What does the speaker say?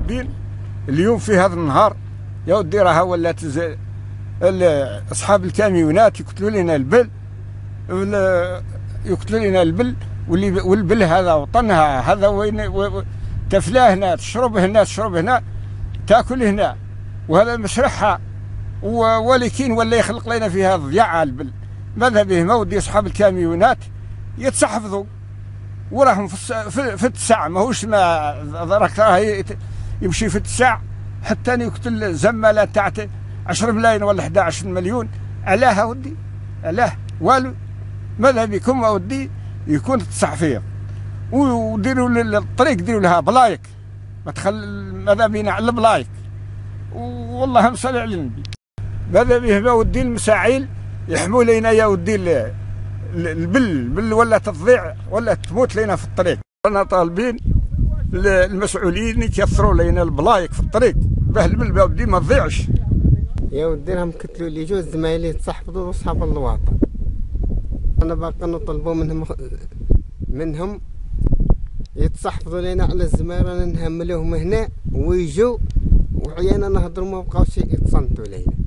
الدين اليوم في هذا النهار يا ودي راها ولات اصحاب الكاميونات يقتلوا لنا البل، يقتلوا لنا البل، والبل هذا وطنها، هذا وين تفلاه هنا، تشرب هنا، تشرب هنا، تاكل هنا، وهذا مشرحها، ولكن ولا يخلق لنا في هذا ضياع البل. ماذا به؟ ما ودي اصحاب الكاميونات يتصحفظوا وراهم في التسع، ماهوش ما راك راه يمشي في التسع حتى يقتل زمالة تاع 10 ملايين ولا 11 مليون. علاه ودي؟ علاه؟ والو. ماذا بكم ودي يكون التصحفير وديروا للطريق، ديروا لها بلايك، ما تخل ماذا بينا على البلايك، والله صل على النبي. ماذا به ما ودي المساعيل يحموا لينا يا ودي البل ولا تضيع ولا تموت لنا في الطريق. انا طالبين المسؤولين يكثروا لنا البلايك في الطريق باه البل ودي ما تضيعش. يا ودي راهم كتلوا لي جوج زمايلي يتصحفظوا واصحاب الواطن. انا باقي نطلبوا منهم يتصحفظوا لنا على الزمايل، رانا نهملوهم هنا ويجوا وعيانا نهضروا ما بقاوش يتصنتوا لينا.